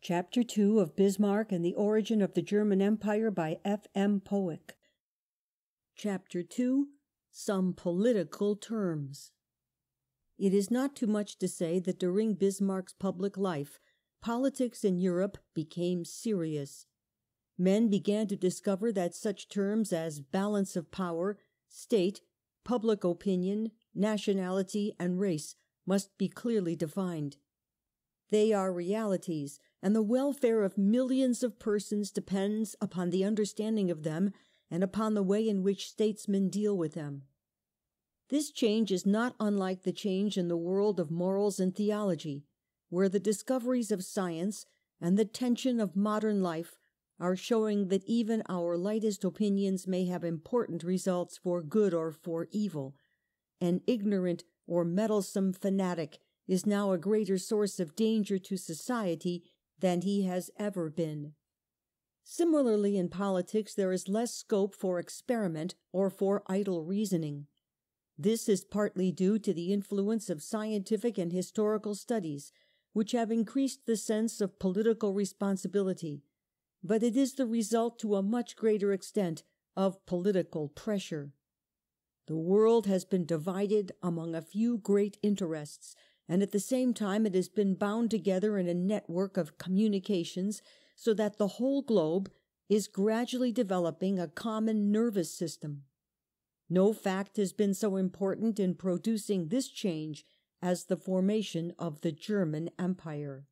Chapter 2 of Bismarck and the Origin of the German Empire by F.M. Powicke. Chapter 2 Some Political Terms. It is not too much to say that during Bismarck's public life, politics in Europe became serious. Men began to discover that such terms as balance of power, state, public opinion, nationality, and race must be clearly defined. They are realities, and the welfare of millions of persons depends upon the understanding of them and upon the way in which statesmen deal with them. This change is not unlike the change in the world of morals and theology, where the discoveries of science and the tension of modern life are showing that even our lightest opinions may have important results for good or for evil. An ignorant or meddlesome fanatic is now a greater source of danger to society than he has ever been. Similarly, in politics, there is less scope for experiment or for idle reasoning. This is partly due to the influence of scientific and historical studies, which have increased the sense of political responsibility, but it is the result to a much greater extent of political pressure. The world has been divided among a few great interests, and at the same time it has been bound together in a network of communications so that the whole globe is gradually developing a common nervous system. No fact has been so important in producing this change as the formation of the German Empire.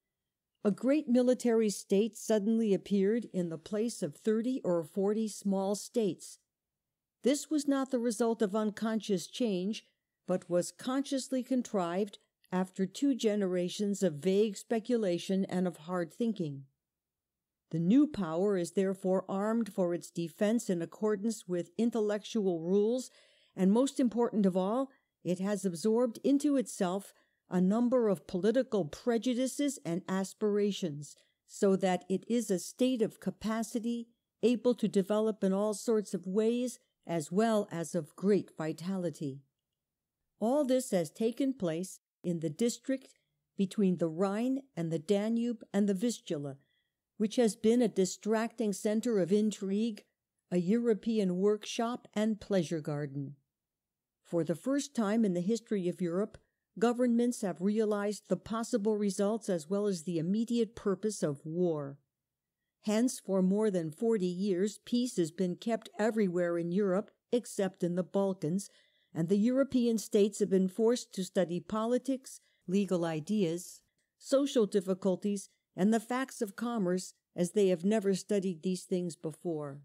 A great military state suddenly appeared in the place of 30 or 40 small states. This was not the result of unconscious change, but was consciously contrived after 2 generations of vague speculation and of hard thinking. The new power is therefore armed for its defense in accordance with intellectual rules, and most important of all, it has absorbed into itself a number of political prejudices and aspirations, so that it is a state of capacity able to develop in all sorts of ways as well as of great vitality. All this has taken place in the district between the Rhine and the Danube and the Vistula, which has been a distracting centre of intrigue, a European workshop and pleasure garden. For the first time in the history of Europe, governments have realized the possible results as well as the immediate purpose of war. Hence, for more than 40 years, peace has been kept everywhere in Europe except in the Balkans, and the European states have been forced to study politics, legal ideas, social difficulties, and the facts of commerce as they have never studied these things before.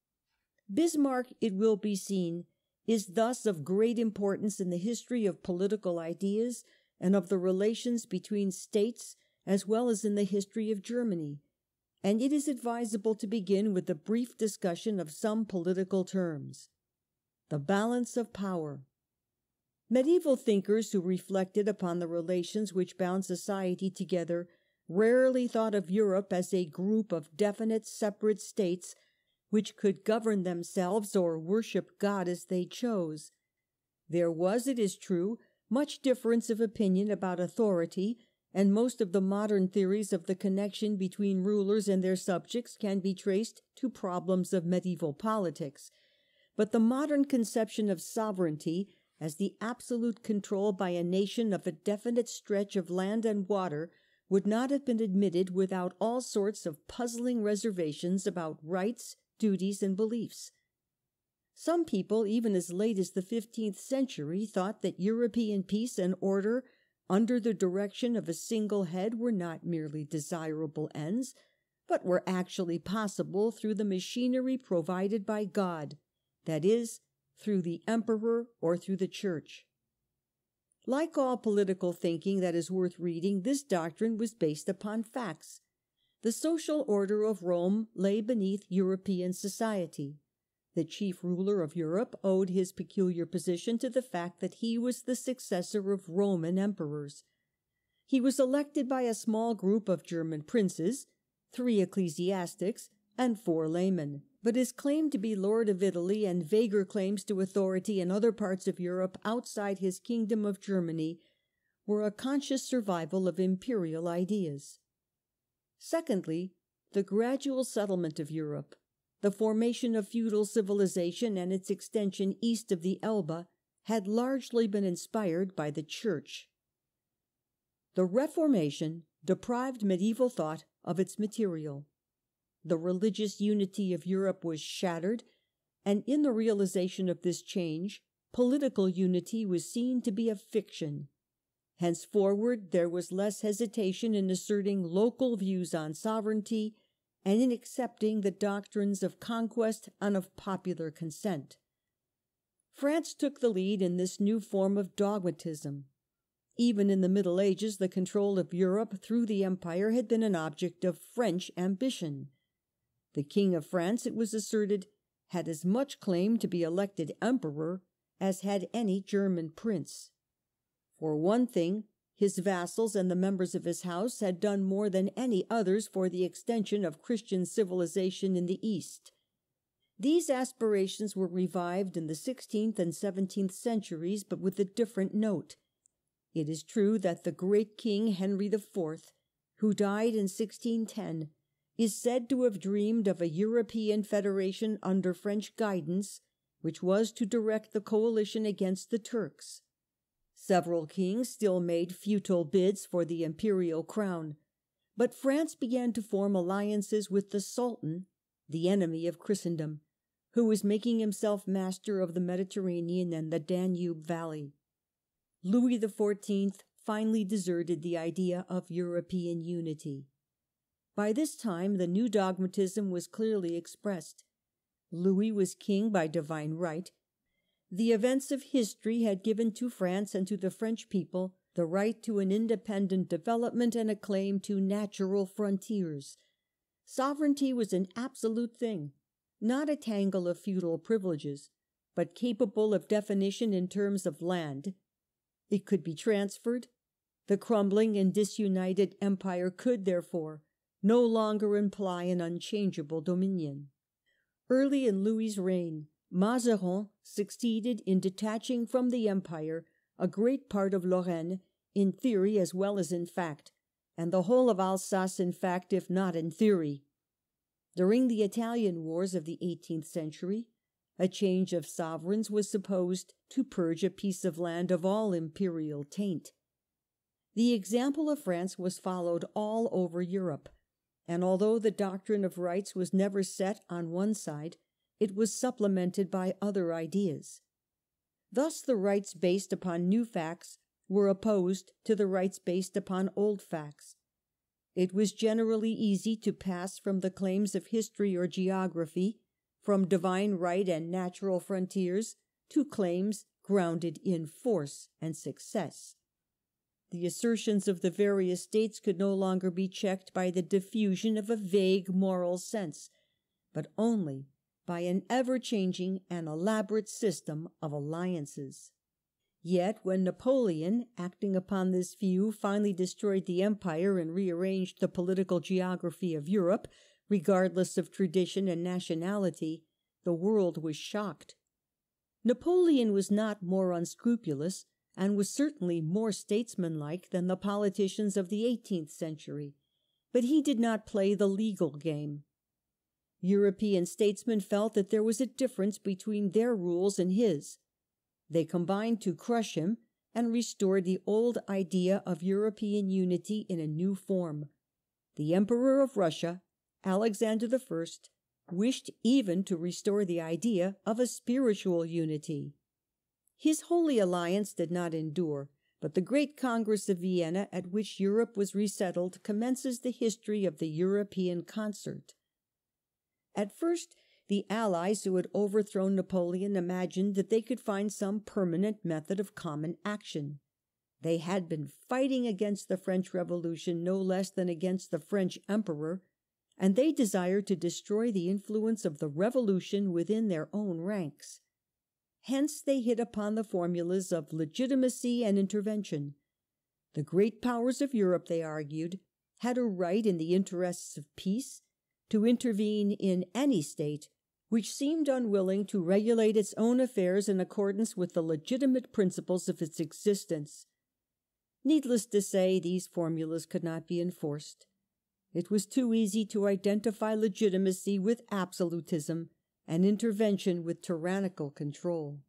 Bismarck, it will be seen, is thus of great importance in the history of political ideas and of the relations between states as well as in the history of Germany, and it is advisable to begin with a brief discussion of some political terms. The balance of power. Medieval thinkers who reflected upon the relations which bound society together rarely thought of Europe as a group of definite separate states which could govern themselves or worship God as they chose. There was, it is true, much difference of opinion about authority, and most of the modern theories of the connection between rulers and their subjects can be traced to problems of medieval politics. But the modern conception of sovereignty as the absolute control by a nation of a definite stretch of land and water would not have been admitted without all sorts of puzzling reservations about rights, duties, and beliefs. Some people, even as late as the 15th century, thought that European peace and order under the direction of a single head were not merely desirable ends, but were actually possible through the machinery provided by God, that is, through the emperor or through the church. Like all political thinking that is worth reading, this doctrine was based upon facts. The social order of Rome lay beneath European society. The chief ruler of Europe owed his peculiar position to the fact that he was the successor of Roman emperors. He was elected by a small group of German princes, 3 ecclesiastics, and 4 laymen. But his claim to be Lord of Italy and vaguer claims to authority in other parts of Europe outside his kingdom of Germany were a conscious survival of imperial ideas. Secondly, the gradual settlement of Europe, the formation of feudal civilization and its extension east of the Elbe, had largely been inspired by the Church. The Reformation deprived medieval thought of its material. The religious unity of Europe was shattered, and in the realization of this change, political unity was seen to be a fiction. Henceforward there was less hesitation in asserting local views on sovereignty and in accepting the doctrines of conquest and of popular consent. France took the lead in this new form of dogmatism. Even in the Middle Ages, the control of Europe through the Empire had been an object of French ambition. The King of France, it was asserted, had as much claim to be elected emperor as had any German prince. For one thing, his vassals and the members of his house had done more than any others for the extension of Christian civilization in the East. These aspirations were revived in the 16th and 17th centuries, but with a different note. It is true that the great King Henry IV, who died in 1610, is said to have dreamed of a European federation under French guidance, which was to direct the coalition against the Turks. Several kings still made futile bids for the imperial crown, but France began to form alliances with the Sultan, the enemy of Christendom, who was making himself master of the Mediterranean and the Danube Valley. Louis XIV finally deserted the idea of European unity. By this time the new dogmatism was clearly expressed. Louis was king by divine right. The events of history had given to France and to the French people the right to an independent development and a claim to natural frontiers. Sovereignty was an absolute thing, not a tangle of feudal privileges, but capable of definition in terms of land. It could be transferred. The crumbling and disunited empire could, therefore, no longer imply an unchangeable dominion. Early in Louis's reign, Mazarin succeeded in detaching from the empire a great part of Lorraine, in theory as well as in fact, and the whole of Alsace in fact, if not in theory. During the Italian wars of the 18th century, a change of sovereigns was supposed to purge a piece of land of all imperial taint. The example of France was followed all over Europe, and although the doctrine of rights was never set on one side, it was supplemented by other ideas. Thus the rights based upon new facts were opposed to the rights based upon old facts. It was generally easy to pass from the claims of history or geography, from divine right and natural frontiers, to claims grounded in force and success. The assertions of the various states could no longer be checked by the diffusion of a vague moral sense, but only by an ever-changing and elaborate system of alliances. Yet when Napoleon, acting upon this view, finally destroyed the empire and rearranged the political geography of Europe, regardless of tradition and nationality, the world was shocked. Napoleon was not more unscrupulous, and was certainly more statesmanlike than the politicians of the 18th century, but he did not play the legal game. European statesmen felt that there was a difference between their rules and his. They combined to crush him and restored the old idea of European unity in a new form. The Emperor of Russia, Alexander I, wished even to restore the idea of a spiritual unity. His Holy Alliance did not endure, but the great Congress of Vienna, at which Europe was resettled, commences the history of the European concert. At first, the Allies who had overthrown Napoleon imagined that they could find some permanent method of common action. They had been fighting against the French Revolution no less than against the French Emperor, and they desired to destroy the influence of the Revolution within their own ranks. Hence they hit upon the formulas of legitimacy and intervention. The great powers of Europe, they argued, had a right in the interests of peace to intervene in any state which seemed unwilling to regulate its own affairs in accordance with the legitimate principles of its existence. Needless to say, these formulas could not be enforced. It was too easy to identify legitimacy with absolutism and intervention with tyrannical control.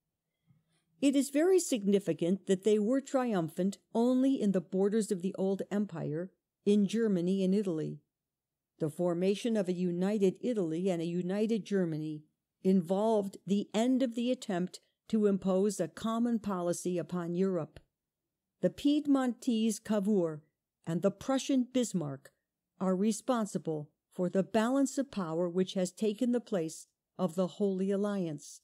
It is very significant that they were triumphant only in the borders of the old empire, in Germany and Italy. The formation of a united Italy and a united Germany involved the end of the attempt to impose a common policy upon Europe. The Piedmontese Cavour and the Prussian Bismarck are responsible for the balance of power which has taken the place of the Holy Alliance.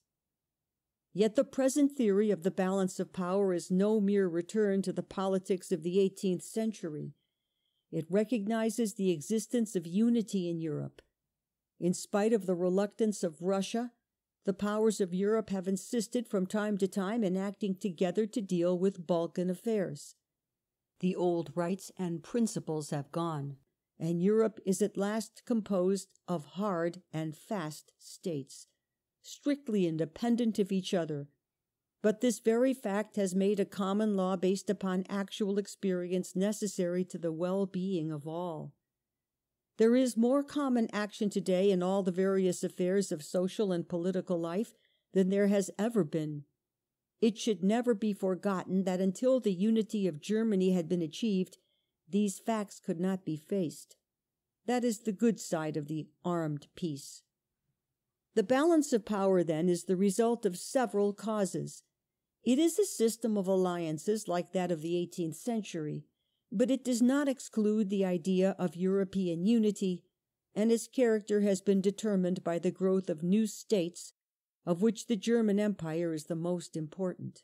Yet the present theory of the balance of power is no mere return to the politics of the 18th century. It recognizes the existence of unity in Europe. In spite of the reluctance of Russia, the powers of Europe have insisted from time to time in acting together to deal with Balkan affairs. The old rights and principles have gone, and Europe is at last composed of hard and fast states, strictly independent of each other. But this very fact has made a common law based upon actual experience necessary to the well-being of all. There is more common action today in all the various affairs of social and political life than there has ever been. It should never be forgotten that until the unity of Germany had been achieved, these facts could not be faced. That is the good side of the armed peace. The balance of power, then, is the result of several causes. It is a system of alliances like that of the 18th century, but it does not exclude the idea of European unity, and its character has been determined by the growth of new states, of which the German Empire is the most important.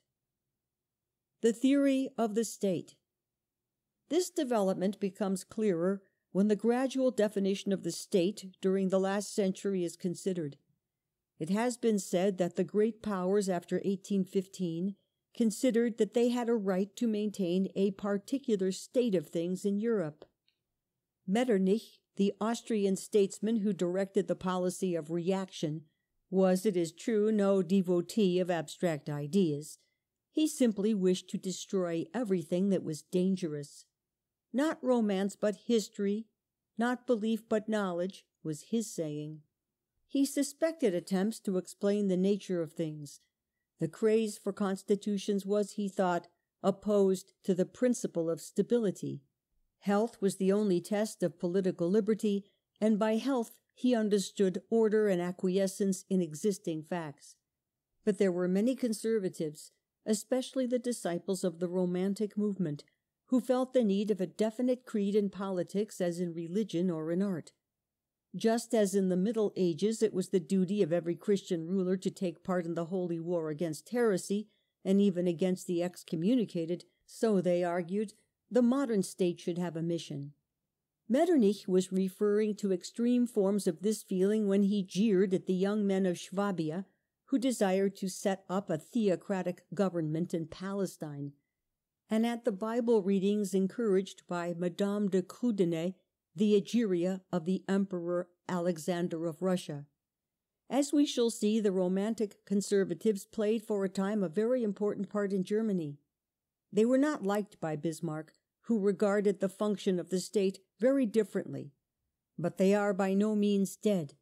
The theory of the state. This development becomes clearer when the gradual definition of the state during the last century is considered. It has been said that the great powers after 1815 considered that they had a right to maintain a particular state of things in Europe. Metternich, the Austrian statesman who directed the policy of reaction, was, it is true, no devotee of abstract ideas. He simply wished to destroy everything that was dangerous. Not romance but history, not belief but knowledge, was his saying. He suspected attempts to explain the nature of things. The craze for constitutions was, he thought, opposed to the principle of stability. Health was the only test of political liberty, and by health he understood order and acquiescence in existing facts. But there were many conservatives, especially the disciples of the Romantic movement, who felt the need of a definite creed in politics as in religion or in art. Just as in the Middle Ages it was the duty of every Christian ruler to take part in the holy war against heresy, and even against the excommunicated, so, they argued, the modern state should have a mission. Metternich was referring to extreme forms of this feeling when he jeered at the young men of Swabia who desired to set up a theocratic government in Palestine, and at the Bible readings encouraged by Madame de Krudener, the Egeria of the Emperor Alexander of Russia. As we shall see, the Romantic conservatives played for a time a very important part in Germany. They were not liked by Bismarck, who regarded the function of the state very differently, but they are by no means dead.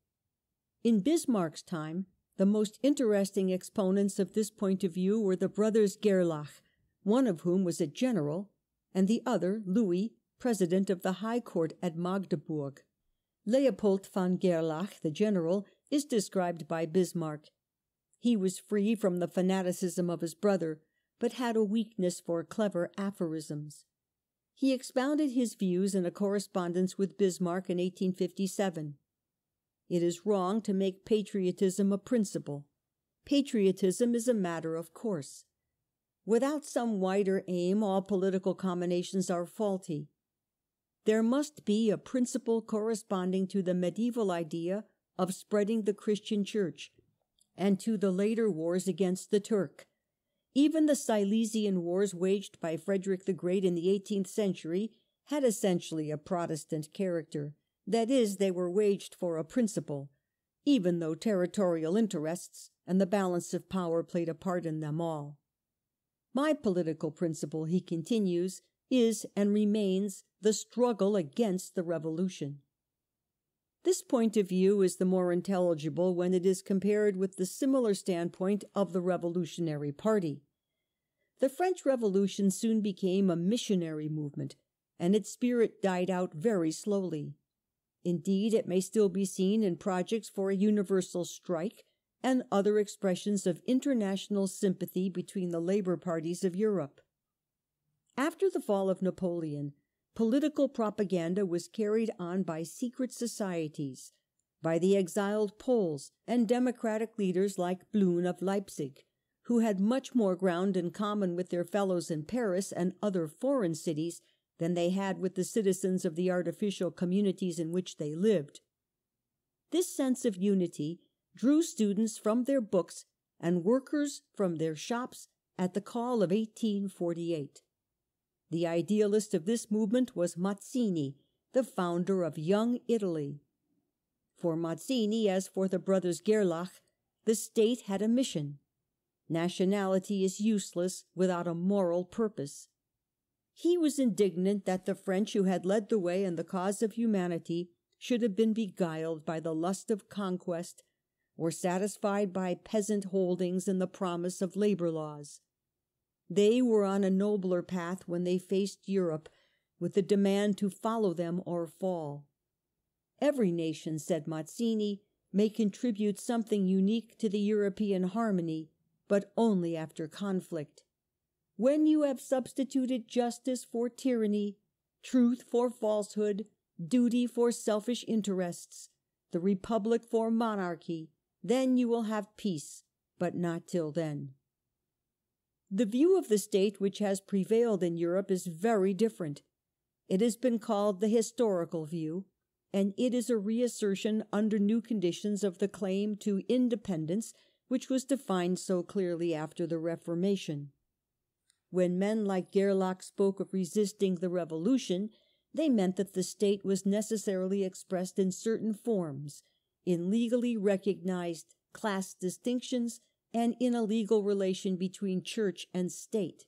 In Bismarck's time, the most interesting exponents of this point of view were the brothers Gerlach, one of whom was a general, and the other, Louis, president of the High Court at Magdeburg. Leopold von Gerlach, the general, is described by Bismarck. He was free from the fanaticism of his brother, but had a weakness for clever aphorisms. He expounded his views in a correspondence with Bismarck in 1857. It is wrong to make patriotism a principle. Patriotism is a matter of course. Without some wider aim, all political combinations are faulty. There must be a principle corresponding to the medieval idea of spreading the Christian Church, and to the later wars against the Turk. Even the Silesian wars waged by Frederick the Great in the 18th century had essentially a Protestant character. That is, they were waged for a principle, even though territorial interests and the balance of power played a part in them all. My political principle, he continues, is and remains the struggle against the revolution. This point of view is the more intelligible when it is compared with the similar standpoint of the Revolutionary Party. The French Revolution soon became a missionary movement, and its spirit died out very slowly. Indeed, it may still be seen in projects for a universal strike and other expressions of international sympathy between the labor parties of Europe. After the fall of Napoleon, political propaganda was carried on by secret societies, by the exiled Poles and democratic leaders like Blum of Leipzig, who had much more ground in common with their fellows in Paris and other foreign cities than they had with the citizens of the artificial communities in which they lived. This sense of unity drew students from their books and workers from their shops at the call of 1848. The idealist of this movement was Mazzini, the founder of Young Italy. For Mazzini, as for the brothers Gerlach, the state had a mission. Nationality is useless without a moral purpose. He was indignant that the French, who had led the way in the cause of humanity, should have been beguiled by the lust of conquest or satisfied by peasant holdings and the promise of labor laws. They were on a nobler path when they faced Europe with the demand to follow them or fall. Every nation, said Mazzini, may contribute something unique to the European harmony, but only after conflict. When you have substituted justice for tyranny, truth for falsehood, duty for selfish interests, the republic for monarchy, then you will have peace, but not till then. The view of the state which has prevailed in Europe is very different. It has been called the historical view, and it is a reassertion under new conditions of the claim to independence which was defined so clearly after the Reformation. When men like Gerlach spoke of resisting the revolution, they meant that the state was necessarily expressed in certain forms, in legally recognized class distinctions, and in a legal relation between church and state.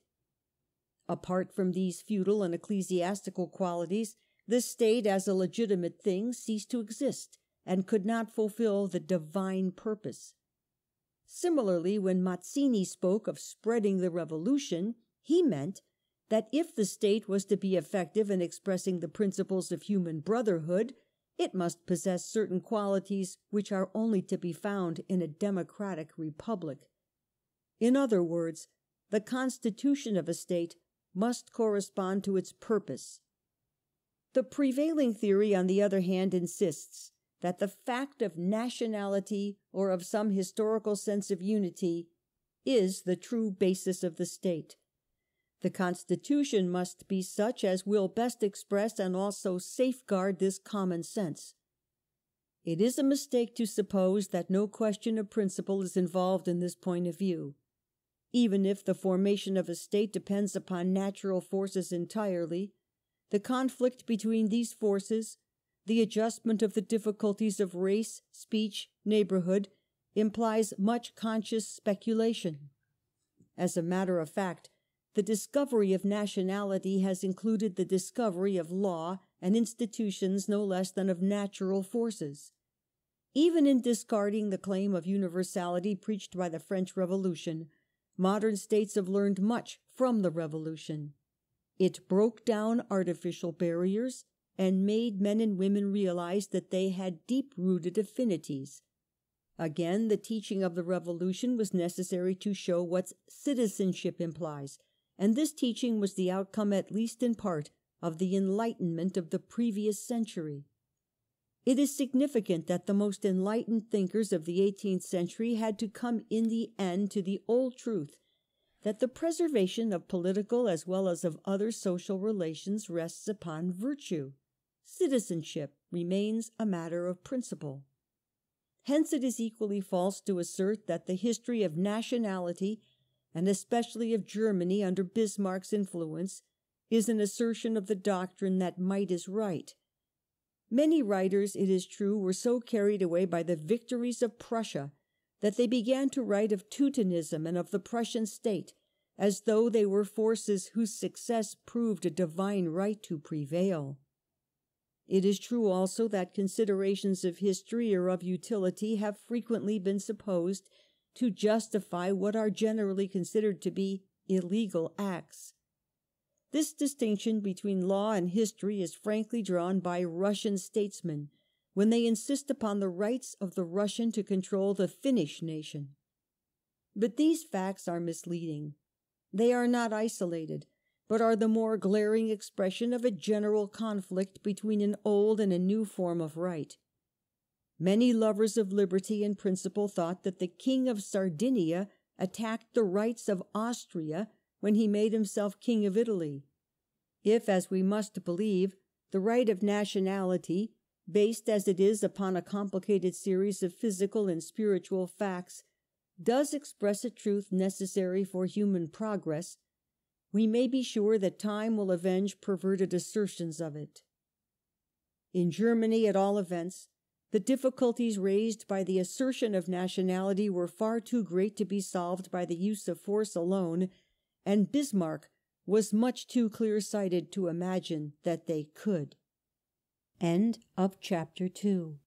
Apart from these feudal and ecclesiastical qualities, the state as a legitimate thing ceased to exist and could not fulfill the divine purpose. Similarly, when Mazzini spoke of spreading the revolution, he meant that if the state was to be effective in expressing the principles of human brotherhood, it must possess certain qualities which are only to be found in a democratic republic. In other words, the constitution of a state must correspond to its purpose. The prevailing theory, on the other hand, insists that the fact of nationality or of some historical sense of unity is the true basis of the state. The constitution must be such as will best express and also safeguard this common sense. It is a mistake to suppose that no question of principle is involved in this point of view. Even if the formation of a state depends upon natural forces entirely, the conflict between these forces, the adjustment of the difficulties of race, speech, neighborhood, implies much conscious speculation. As a matter of fact, the discovery of nationality has included the discovery of law and institutions no less than of natural forces. Even in discarding the claim of universality preached by the French Revolution, modern states have learned much from the Revolution. It broke down artificial barriers and made men and women realize that they had deep-rooted affinities. Again, the teaching of the Revolution was necessary to show what citizenship implies, and this teaching was the outcome, at least in part, of the Enlightenment of the previous century. It is significant that the most enlightened thinkers of the 18th century had to come in the end to the old truth that the preservation of political as well as of other social relations rests upon virtue. Citizenship remains a matter of principle. Hence it is equally false to assert that the history of nationality, and especially of Germany under Bismarck's influence, is an assertion of the doctrine that might is right. Many writers, it is true, were so carried away by the victories of Prussia that they began to write of Teutonism and of the Prussian state, as though they were forces whose success proved a divine right to prevail. It is true also that considerations of history or of utility have frequently been supposed to justify what are generally considered to be illegal acts. This distinction between law and history is frankly drawn by Russian statesmen when they insist upon the rights of the Russian to control the Finnish nation. But these facts are misleading. They are not isolated, but are the more glaring expression of a general conflict between an old and a new form of right. Many lovers of liberty and principle thought that the King of Sardinia attacked the rights of Austria when he made himself King of Italy. If, as we must believe, the right of nationality, based as it is upon a complicated series of physical and spiritual facts, does express a truth necessary for human progress, we may be sure that time will avenge perverted assertions of it. In Germany, at all events, the difficulties raised by the assertion of nationality were far too great to be solved by the use of force alone, and Bismarck was much too clear-sighted to imagine that they could. End of chapter 2.